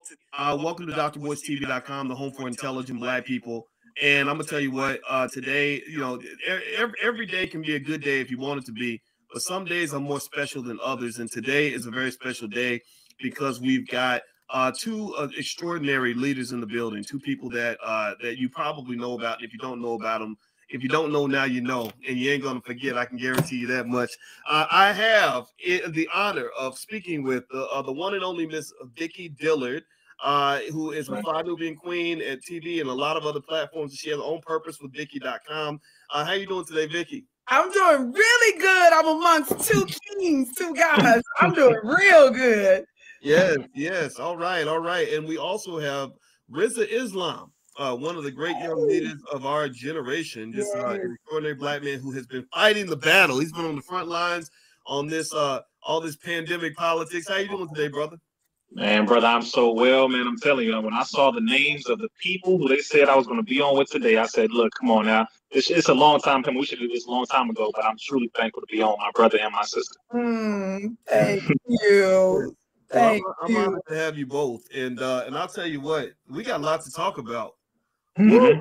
Welcome to DrBoysTV.com, the home for intelligent Black people. And I'm gonna tell you what, today, every day can be a good day if you want it to be, but some days are more special than others. And today is a very special day because we've got two extraordinary leaders in the building, two people that you probably know about. And if you don't know about them, if you don't know now, you know, and you ain't gonna forget. I can guarantee you that much. I have the honor of speaking with the one and only Miss Vicki Dillard, who is a Fly Nubian Queen at TV and a lot of other platforms. She has her own purpose with Vicki.com. How you doing today, Vicki? I'm doing really good. I'm amongst two kings, two guys. I'm doing real good. Yes. All right. And we also have Rizza Islam, one of the great young leaders of our generation, just an extraordinary Black man who has been fighting the battle. He's been on the front lines on this all this pandemic politics. How you doing today, brother? Man, brother, I'm so well, man. I'm telling you, when I saw the names of the people who they said I was going to be on with today, I said, look, come on now. It's a long time coming. We should do this a long time ago, but I'm truly thankful to be on, my brother and my sister. Thank you. I'm honored to have you both. And I'll tell you what, we got lots to talk about. Yes.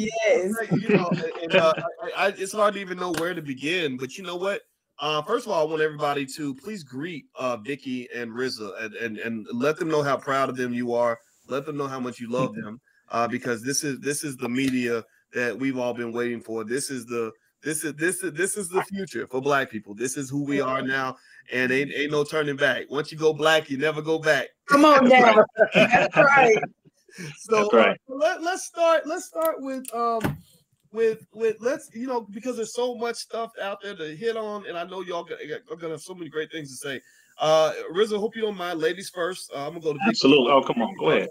It's hard to even know where to begin, but you know what? First of all, I want everybody to please greet Vicki and Rizza and let them know how proud of them you are. Let them know how much you love them, because this is the media that we've all been waiting for. This is the future for Black people. This is who we are now, and ain't no turning back. Once you go Black, you never go back. Come on now, that's right. So that's right. Let's start with let's because there's so much stuff out there to hit on, and I know y'all are gonna have so many great things to say. Rizza, hope you don't mind. Ladies first. I'm gonna go to Vicki. Absolutely. Oh, come on, go ahead.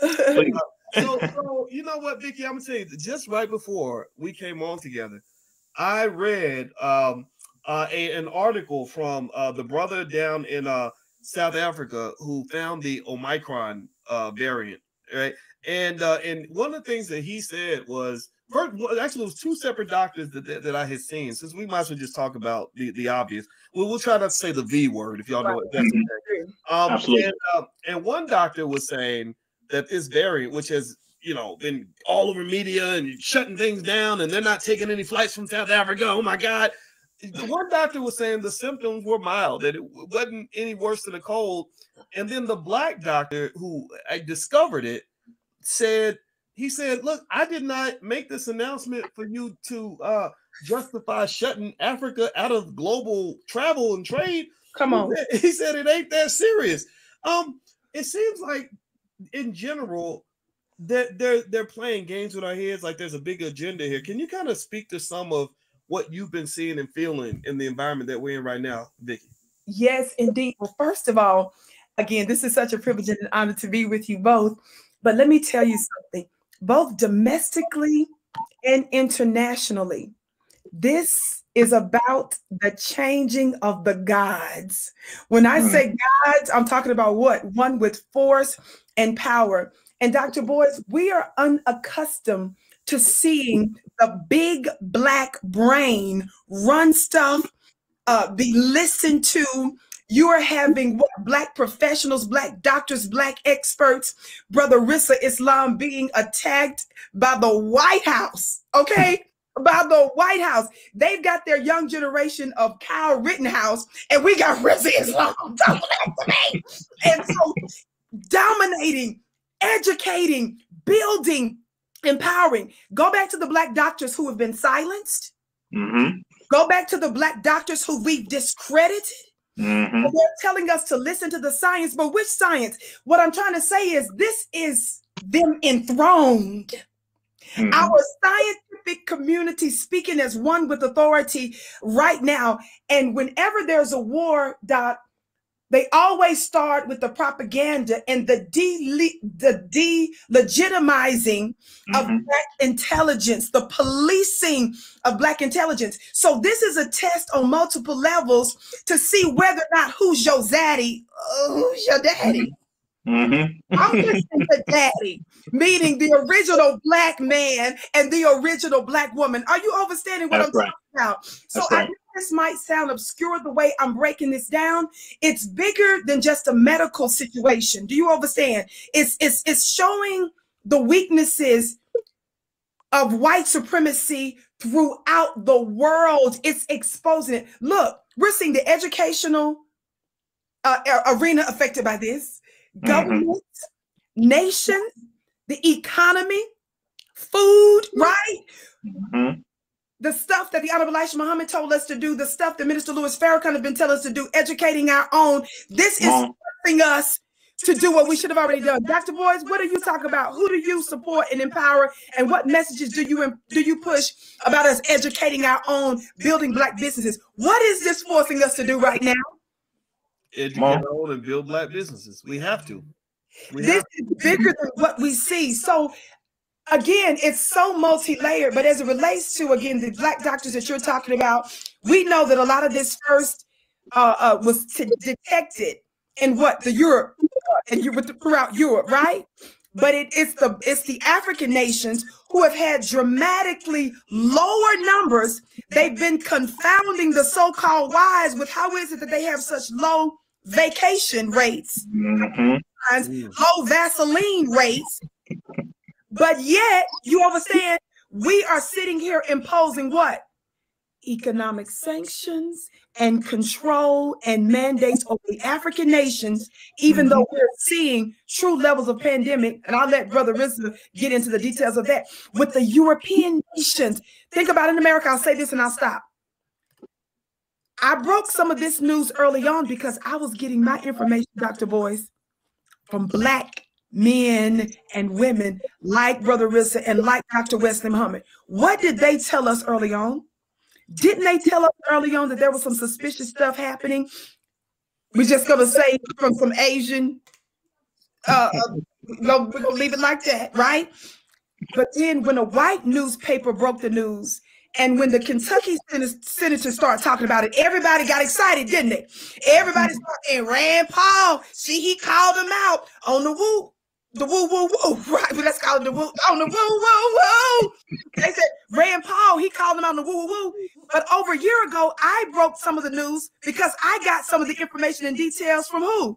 So you know what, Vicki, I'm gonna tell you, just right before we came on together, I read an article from the brother down in South Africa who found the Omicron variant, right? And one of the things that he said was, actually, it was two separate doctors that I had seen. Since we might as well just talk about the obvious. We'll try not to say the V word if y'all know it. That's okay. Absolutely. And one doctor was saying that this variant, which has been all over media and shutting things down, and they're not taking any flights from South Africa. Oh my God! The one doctor was saying the symptoms were mild, that it wasn't any worse than a cold. And then the Black doctor who discovered it said, look, I did not make this announcement for you to justify shutting Africa out of global travel and trade. Come on. He said it ain't that serious. It seems like in general that they're playing games with our heads, like there's a big agenda here. Can you kind of speak to some of what you've been seeing and feeling in the environment that we're in right now, Vicki? Yes, indeed. Well, first of all, again, this is such a privilege and an honor to be with you both. But let me tell you something, both domestically and internationally, this is about the changing of the gods. When I say gods, I'm talking about what? One with force and power. And Dr. Boys, we are unaccustomed to seeing the big Black brain run stuff, be listened to. You are having what, Black professionals, Black doctors, Black experts, Brother Rizza Islam being attacked by the White House, okay? By the White House. They've got their young generation of Kyle Rittenhouse, and we got Rizza Islam talking to me. And so dominating, educating, building, empowering. Go back to the Black doctors who have been silenced. Go back to the Black doctors who we've discredited. They're telling us to listen to the science, but which science? What I'm trying to say is this is them enthroned. Our scientific community speaking as one with authority right now. And whenever there's a war, Doc, they always start with the propaganda and the delegitimizing of Black intelligence, the policing of Black intelligence. So this is a test on multiple levels to see whether or not who's your zaddy, who's your daddy. I'm listening to daddy, meaning the original black man and the original black woman. Are you understanding what I'm talking about? So I know this might sound obscure the way I'm breaking this down. It's bigger than just a medical situation. Do you understand? It's showing the weaknesses of white supremacy throughout the world. It's exposing it. Look, we're seeing the educational arena affected by this. Government, nations, the economy, food, right? The stuff that the Honorable Elijah Muhammad told us to do, the stuff that Minister Louis Farrakhan has been telling us to do, educating our own. This is forcing us to do what we should have already done. Dr. Boyce, what do you talk about? Who do you support and empower? And what messages do you push about us educating our own, building black businesses? What is this forcing us to do right now? Educate our own and build black businesses. We have to. This is bigger than what we see. So again, it's so multi-layered, but as it relates to, again, the black doctors that you're talking about, we know that a lot of this first was detected in the Europe and throughout Europe, right? But it's the African nations who have had dramatically lower numbers. They've been confounding the so-called wise with how is it that they have such low vacation rates, low Vaseline rates, but yet you understand we are sitting here imposing what? Economic sanctions and control and mandates over the African nations, even though we're seeing true levels of pandemic. And I'll let Brother Rizza get into the details of that. With the European nations, think about in America, I'll say this and I'll stop. I broke some of this news early on because I was getting my information, Dr. Boyce, from black men and women like Brother Rizza and like Dr. Wesley Muhammad. What did they tell us early on? Didn't they tell us early on that there was some suspicious stuff happening? We're just going to say from some Asian, we're going to leave it like that, right? But then when a white newspaper broke the news, and when the Kentucky senators started talking about it, everybody got excited, didn't they? Everybody started saying, Rand Paul, see, he called him out on the woo. The woo, woo, woo, right? But let's call it the woo, on the woo, woo, woo. They said, Rand Paul, he called him on the woo, woo, woo. But over a year ago, I broke some of the news because I got some of the information and details from who?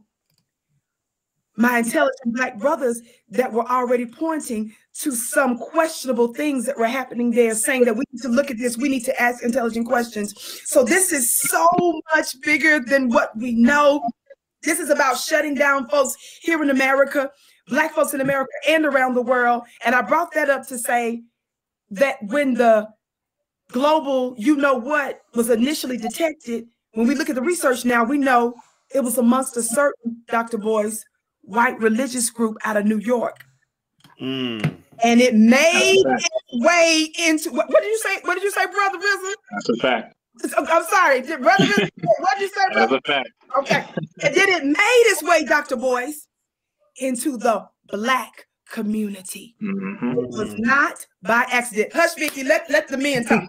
My intelligent black brothers that were already pointing to some questionable things that were happening there, saying that we need to look at this, we need to ask intelligent questions. So this is so much bigger than what we know. This is about shutting down folks here in America, black folks in America and around the world. And I brought that up to say that when the global, you know what, was initially detected, when we look at the research now, we know it was amongst a certain, Dr. Boyce, white religious group out of New York. And it made its way into, what did you say? What did you say, Brother Rizza? That's a fact. I'm sorry, Brother Rizza, what did you say, Brother? That's a fact. Okay. And then it made its way, Dr. Boyce, into the black community. It was not by accident. Hush, Vicky, let the men talk.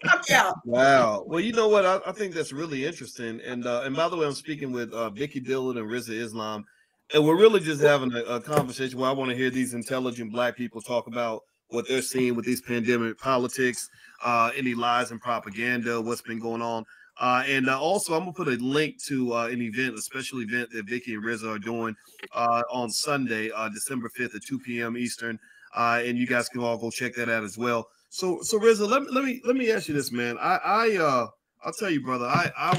Wow. Well, you know what? I think that's really interesting. And by the way, I'm speaking with Vicky Dillard and Rizza Islam. And we're really just having a conversation where I want to hear these intelligent black people talk about what they're seeing with these pandemic politics, any lies and propaganda, what's been going on. And also, I'm going to put a link to an event, a special event that Vicky and Rizza are doing on Sunday, December 5th at 2 p.m. Eastern. And you guys can all go check that out as well. So Rizza, let me ask you this, man. I'll tell you, brother, I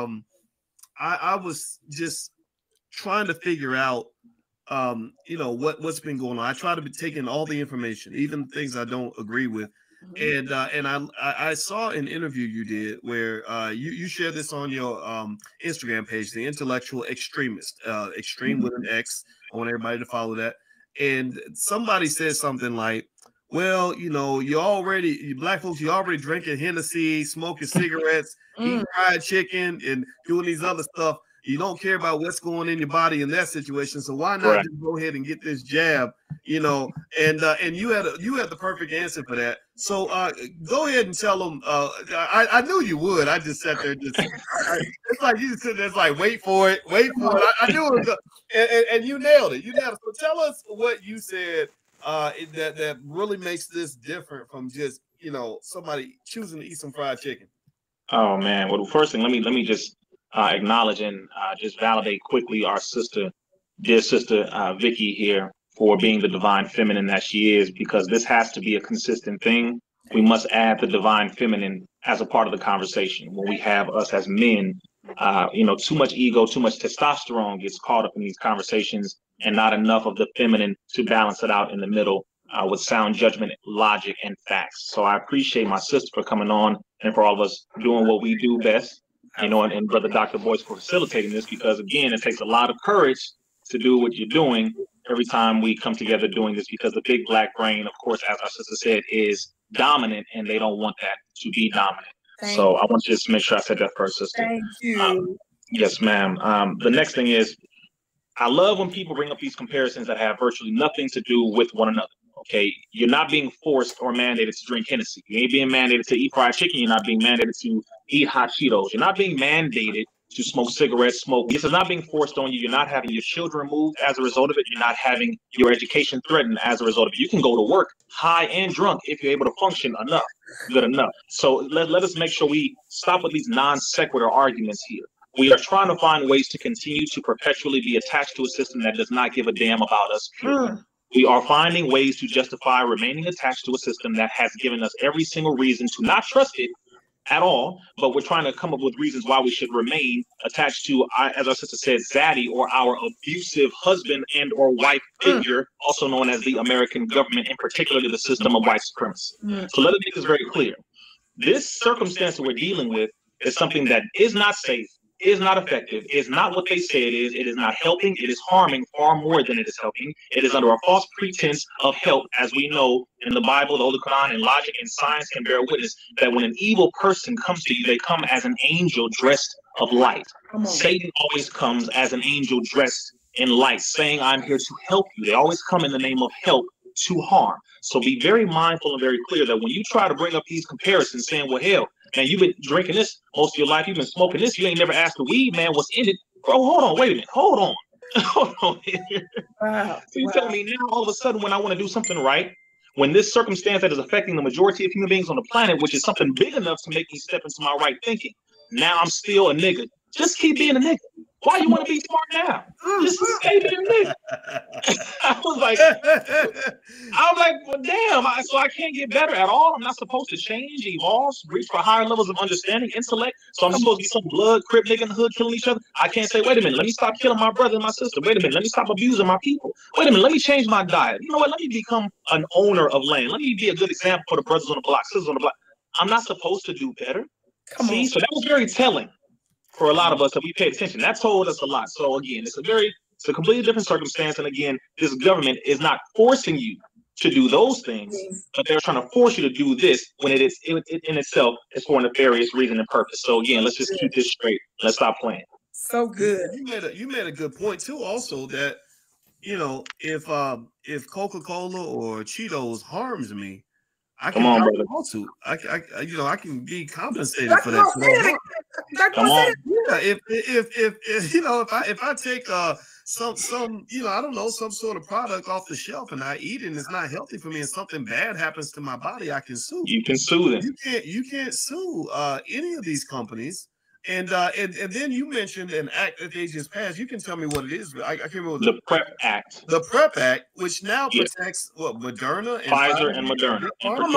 was just trying to figure out, what's been going on. I try to be taking all the information, even things I don't agree with. And I saw an interview you did where you shared this on your Instagram page, The Intellectual Extremist, extreme with an X. I want everybody to follow that. And somebody said something like, well, you black folks, you already drinking Hennessy, smoking cigarettes, eating fried chicken, and doing these other stuff. You don't care about what's going in your body in that situation. So why not just go ahead and get this jab, you know, and you had the perfect answer for that. So go ahead and tell them. I knew you would. I just sat there, it's like you just sit there, it's like wait for it. I knew it was, and you nailed it. So tell us what you said that really makes this different from just somebody choosing to eat some fried chicken. Oh man! Well, first thing, let me just acknowledge and just validate quickly our dear sister Vicky here, for being the divine feminine that she is, because this has to be a consistent thing. We must add the divine feminine as a part of the conversation. When we have us as men, too much ego, too much testosterone gets caught up in these conversations, and not enough of the feminine to balance it out in the middle with sound judgment, logic, and facts. So I appreciate my sister for coming on, and for all of us doing what we do best, and Brother Dr. Boyce for facilitating this, because again, it takes a lot of courage to do what you're doing every time we come together doing this, because the big black brain, of course, as our sister said, is dominant, and they don't want that to be dominant. So I want to just make sure I said that first, sister. Thank you. Yes, ma'am. The next thing is, I love when people bring up these comparisons that have virtually nothing to do with one another. Okay, you're not being forced or mandated to drink Hennessy. You ain't being mandated to eat fried chicken. You're not being mandated to eat hot Cheetos. You're not being mandated to smoke cigarettes, This is not being forced on you. You're not having your children removed as a result of it. You're not having your education threatened as a result of it. You can go to work high and drunk if you're able to function good enough. So let us make sure we stop with these non sequitur arguments here. We are trying to find ways to continue to perpetually be attached to a system that does not give a damn about us. We are finding ways to justify remaining attached to a system that has given us every single reason to not trust it at all, but we're trying to come up with reasons why we should remain attached to, as our sister said, Zaddy, or our abusive husband and or wife figure, also known as the American government, and particularly the system of white supremacy. So let us make this very clear. This circumstance that we're dealing with is something that is not safe, is not effective, is not what they say it is. It is not helping. It is harming far more than it is helping. It is under a false pretense of help, as we know in the Bible, the Holy Quran, and logic and science can bear witness that when an evil person comes to you, they come as an angel dressed of light. Satan always comes as an angel dressed in light, saying, I'm here to help you. They always come in the name of help to harm. So be very mindful and very clear that when you try to bring up these comparisons, saying, well, hell, man, you've been drinking this most of your life. You've been smoking this. You ain't never asked the weed man what's in it. Bro, hold on. Wait a minute. Hold on. Hold on. Wow. So you tell me now, all of a sudden, when I want to do something right, when this circumstance that is affecting the majority of human beings on the planet, which is something big enough to make me step into my right thinking, now I'm still a nigga. Just keep being a nigga. Why you want to be smart now? Just stay being a nigga. I was like, well, damn. So I can't get better at all. I'm not supposed to change, evolve, reach for higher levels of understanding, intellect. So I'm supposed to be some blood crip nigga in the hood killing each other. I can't say, wait a minute, let me stop killing my brother and my sister. Wait a minute, let me stop abusing my people. Wait a minute, let me change my diet. You know what? Let me become an owner of land. Let me be a good example for the brothers on the block, sisters on the block. I'm not supposed to do better. See, so that was very telling for a lot of us that we pay attention. That told us a lot. So again, it's a completely different circumstance. And again, this government is not forcing you to do those things, but they're trying to force you to do this when it is in itself is for a nefarious reason and purpose. So again, let's just keep this straight. Let's stop playing. So good. You made a good point too. Also, that if Coca-Cola or Cheetos harms me, I can lawsuit. I can be compensated for that. Come on. Yeah, if I take some I don't know, some sort of product off the shelf and I eat it and it's not healthy for me and something bad happens to my body, I can sue. You can sue them. You can't sue any of these companies. And then you mentioned an act that they just passed. You can tell me what it is. I can't remember the PrEP Act. The PrEP Act, which now protects Moderna and Pfizer and Moderna.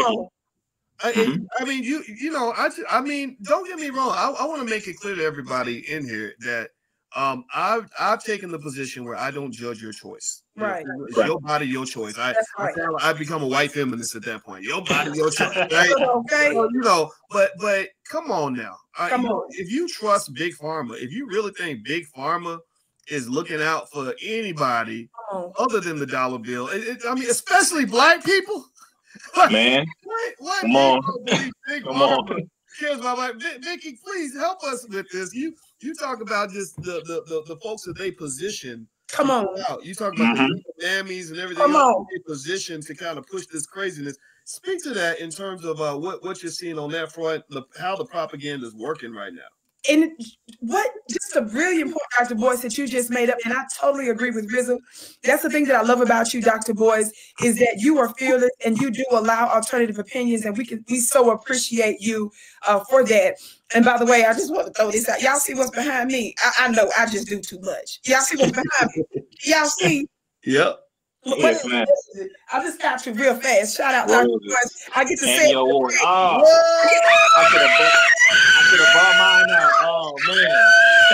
I mean, don't get me wrong. I want to make it clear to everybody in here that I've taken the position where I don't judge your choice. Right. It's your body, your choice. I become a white feminist at that point. Your body, your choice. Right? Okay. So, but come on now. If you trust Big Pharma, if you really think Big Pharma is looking out for anybody other than the dollar bill, especially black people. Man, come on. Come on. Cares about like Vicky, please help us with this. You talk about just the folks that they position Come on. You talk about the mammies and everything. Come on. Position to kind of push this craziness. Speak to that in terms of what you're seeing on that front, how the propaganda is working right now. And what just a brilliant point, Dr. Boyce, that you just made up, and I totally agree with Rizzo. That's the thing that I love about you, Dr. Boyce, is that you are fearless and you do allow alternative opinions, and we so appreciate you for that. And by the way, I just want to throw this out. Y'all see what's behind me? I know I just do too much. Y'all see what's behind me? Y'all see? Yep. Yes, man. I just got you real fast. Shout out, Dr. Boyce. I get to say award. Oh, I should have brought mine out. Oh man,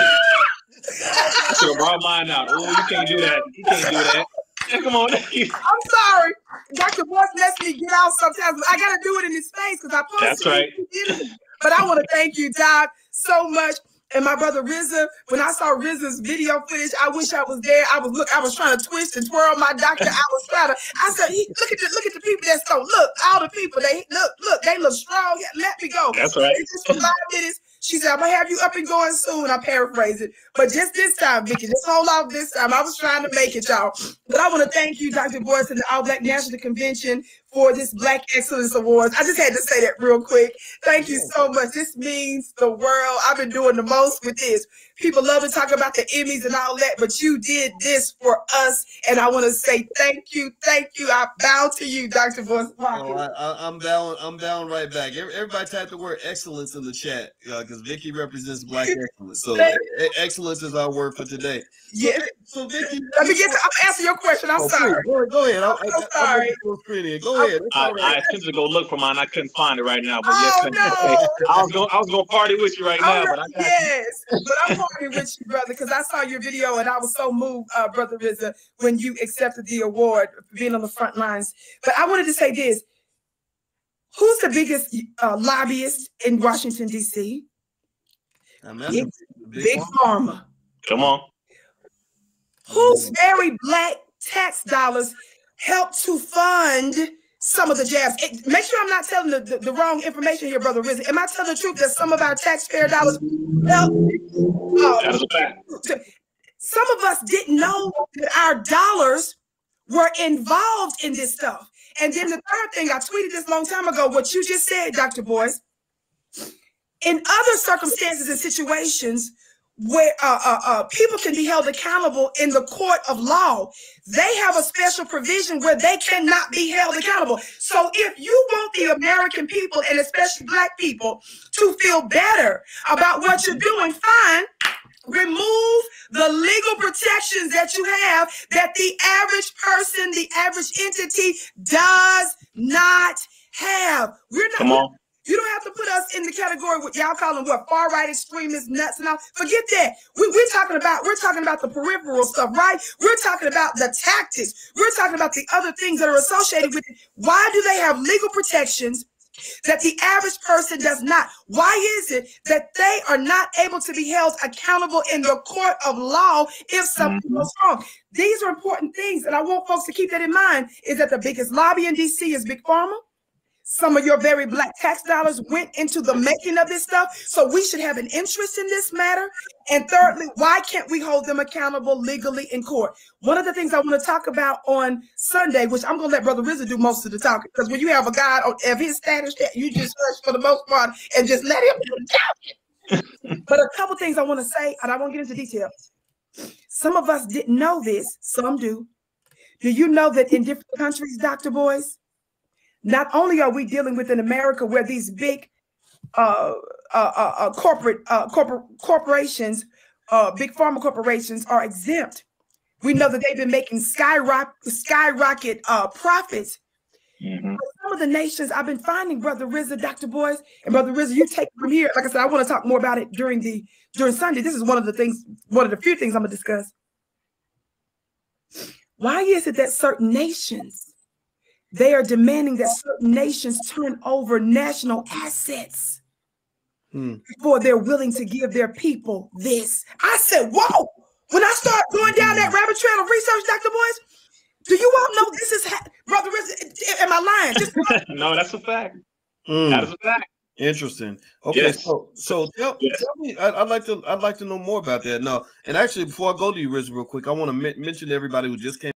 I should have brought mine out. Oh, you can't do that. You can't do that. Yeah, come on. I'm sorry. Dr. Boyce lets me get out sometimes, but I got to do it in his face because I posted. That's right. But I want to thank you, Doc, so much. And my brother Rizza, when I saw Rizza's video footage, I wish I was there. I was trying to twist and twirl my doctor. I said, look at the people that's so all the people, they look strong. Let me go. That's right. Just for 5 minutes. She said, I'm gonna have you up and going soon. I paraphrase it. But just this time, Vicky, just hold off this time. I was trying to make it, y'all. But I want to thank you, Dr. Boyce, and the All Black National Convention for this Black Excellence Awards. I just had to say that real quick. Thank you so much. This means the world. I've been doing the most with this. People love to talk about the Emmys and all that, but you did this for us, and I want to say thank you, thank you. I bow to you, Dr. Boyce. I'm down right back. Everybody type the word excellence in the chat because Vicky represents Black excellence. So excellence is our word for today. Yeah. So Vicky, let me get to. I'm answering your question. I'm sorry. Go ahead. I'm sorry. Go ahead. I attempted to go look for mine. I couldn't find it right now. But yes, no. I was going to party with you right now. But I but I'm partying with you, brother, because I saw your video and I was so moved, Brother Rizza, when you accepted the award for being on the front lines. But I wanted to say this. Who's the biggest lobbyist in Washington, D.C.? Big Pharma. Come on. Whose very Black tax dollars help to fund some of the jabs? Make sure I'm not telling the wrong information here, Brother Rizza. Am I telling the truth that some of our taxpayer dollars help? Some of us didn't know that our dollars were involved in this stuff. And then the third thing, I tweeted this a long time ago, what you just said, Dr. Boyce. In other circumstances and situations where people can be held accountable in the court of law, they have a special provision where they cannot be held accountable. So if you want the American people, and especially Black people, to feel better about what you're doing, fine. Remove the legal protections that you have that the average person, the average entity does not have. We're not. Come on. You don't have to put us in the category what y'all call them far right extremists, nuts and all. Forget that. We're talking about the peripheral stuff, right? We're talking about the tactics. We're talking about the other things that are associated with it. Why do they have legal protections that the average person does not? Why is it that they are not able to be held accountable in the court of law if something goes wrong? These are important things, and I want folks to keep that in mind, is that the biggest lobby in D.C. is Big Pharma. Some of your very Black tax dollars went into the making of this stuff, so we should have an interest in this matter. And thirdly, why can't we hold them accountable legally in court? One of the things I want to talk about on Sunday, which I'm going to let Brother Rizza do most of the talking, because when you have a guy of his status, you just hush for the most part and just let him do the talking. But a couple things I want to say, and I won't get into details. Some of us didn't know this, some do. Do you know that in different countries, Dr. Boyce, not only are we dealing with in America where these big corporations, big pharma corporations are exempt. We know that they've been making skyrocket profits. Some of the nations I've been finding, Brother Rizza, Dr. Boyce, and Brother Rizza, you take it from here. Like I said, I want to talk more about it during Sunday. This is one of the few things I'm gonna discuss. Why is it that certain nations, they are demanding that certain nations turn over national assets before they're willing to give their people this? I said, whoa, when I start going down that rabbit trail of research, Dr. Boyce, do you all know this is, Brother Rizza, am I lying? No, that's a fact. That is a fact. Interesting. Okay, Yes. so tell me. I'd like to know more about that. No, and actually, before I go to you, Riz, real quick, I want to mention to everybody who just came